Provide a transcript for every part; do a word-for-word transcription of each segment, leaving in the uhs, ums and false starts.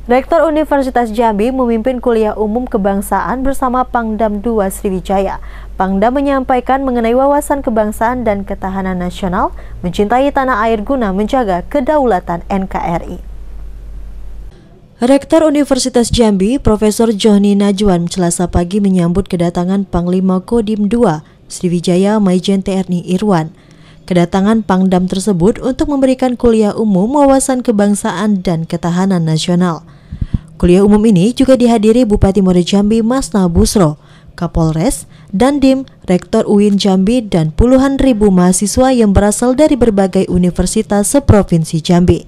Rektor Universitas Jambi memimpin kuliah umum kebangsaan bersama Pangdam dua Sriwijaya. Pangdam menyampaikan mengenai wawasan kebangsaan dan ketahanan nasional, mencintai tanah air guna menjaga kedaulatan N K R I. Rektor Universitas Jambi, Profesor Johni Najwan, Selasa pagi menyambut kedatangan Panglima Kodim dua Sriwijaya Maijen T N I Irwan. Kedatangan Pangdam tersebut untuk memberikan kuliah umum wawasan kebangsaan dan ketahanan nasional. Kuliah umum ini juga dihadiri Bupati Muara Jambi Masna Busro, Kapolres, Dandim, Rektor U I N Jambi, dan puluhan ribu mahasiswa yang berasal dari berbagai universitas seprovinsi Jambi.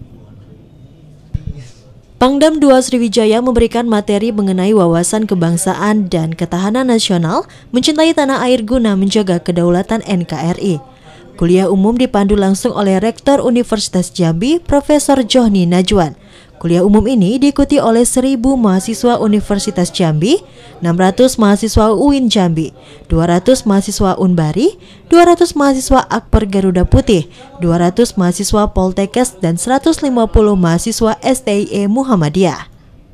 Pangdam dua Sriwijaya memberikan materi mengenai wawasan kebangsaan dan ketahanan nasional, mencintai tanah air guna menjaga kedaulatan N K R I. Kuliah umum dipandu langsung oleh Rektor Universitas Jambi, Profesor Johni Najwan. Kuliah umum ini diikuti oleh seribu mahasiswa Universitas Jambi, enam ratus mahasiswa U I N Jambi, dua ratus mahasiswa Unbari, dua ratus mahasiswa Akper Garuda Putih, dua ratus mahasiswa Poltekkes, dan seratus lima puluh mahasiswa S T I E Muhammadiyah.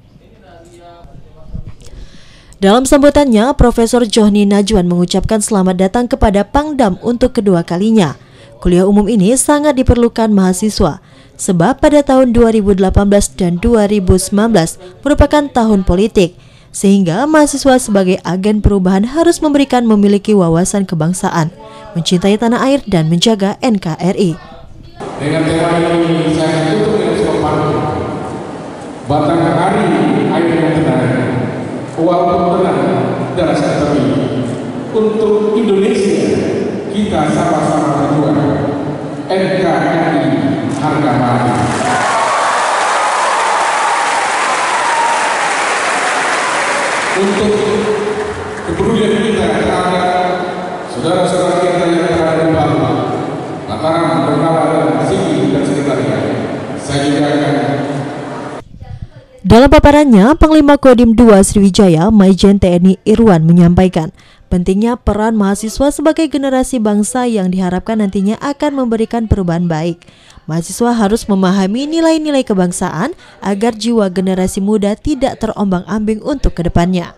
Dalam sambutannya, Profesor Johni Najwan mengucapkan selamat datang kepada Pangdam untuk kedua kalinya. Kuliah umum ini sangat diperlukan mahasiswa, sebab pada tahun dua ribu delapan belas dan dua ribu sembilan belas merupakan tahun politik, sehingga mahasiswa sebagai agen perubahan harus memberikan memiliki wawasan kebangsaan, mencintai tanah air, dan menjaga N K R I. Dengan tema ini saya tutup dengan sebuah pantun. Batang hari air yang tenang, walaupun tenang darah tepi. Untuk Indonesia kita sama-sama berjuang. N K R I harga mati. Untuk kepedulian kita terhadap saudara-saudara kita yang berada di Bali, Mataram, Donggala, dan Sigi dan sekitarnya, saya juga akan. Dalam paparannya, Panglima Kodim dua Sriwijaya Maijen T N I Irwan menyampaikan pentingnya peran mahasiswa sebagai generasi bangsa yang diharapkan nantinya akan memberikan perubahan baik. Mahasiswa harus memahami nilai-nilai kebangsaan agar jiwa generasi muda tidak terombang-ambing untuk kedepannya.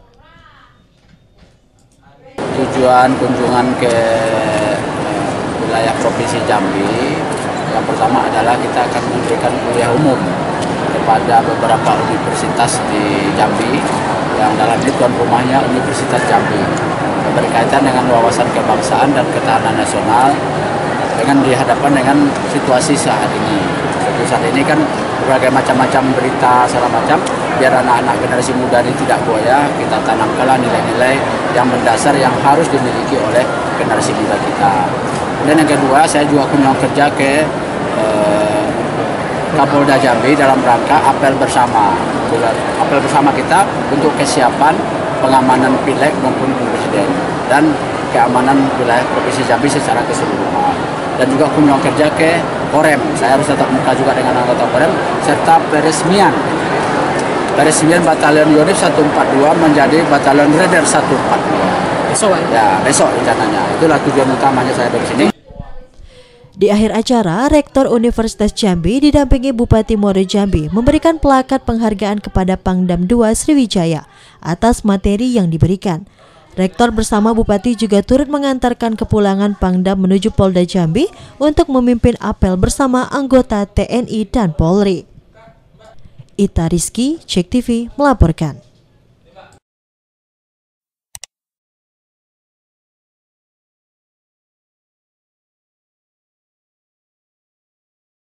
Tujuan kunjungan ke wilayah Provinsi Jambi yang pertama adalah kita akan memberikan kuliah umum kepada beberapa universitas di Jambi yang dalam itu tuan rumahnya Universitas Jambi, berkaitan dengan wawasan kebangsaan dan ketahanan nasional dengan dihadapkan dengan situasi saat ini. Jadi saat ini kan berbagai macam-macam berita segala macam, biar anak-anak generasi muda ini tidak goyah, kita tanamkanlah nilai-nilai yang mendasar yang harus dimiliki oleh generasi muda kita. Dan yang kedua, saya juga kunjung kerja ke eh, Kapolda Jambi dalam rangka apel bersama, apel bersama kita untuk kesiapan pengamanan pileg maupun presiden dan keamanan wilayah Provinsi Jambi secara keseluruhan. Dan juga kunjung kerja ke Korem, saya harus tetap muka juga dengan anggota Korem, serta peresmian peresmian Batalion Yonif seratus empat puluh dua menjadi Batalion Raider seratus empat puluh dua. Besok ya, besok rencananya. Itulah tujuan utamanya saya dari sini. Di akhir acara, Rektor Universitas Jambi didampingi Bupati Muara Jambi memberikan plakat penghargaan kepada Pangdam dua Sriwijaya atas materi yang diberikan. Rektor bersama Bupati juga turut mengantarkan kepulangan Pangdam menuju Polda Jambi untuk memimpin apel bersama anggota T N I dan Polri. Ita Rizky, Cek T V melaporkan.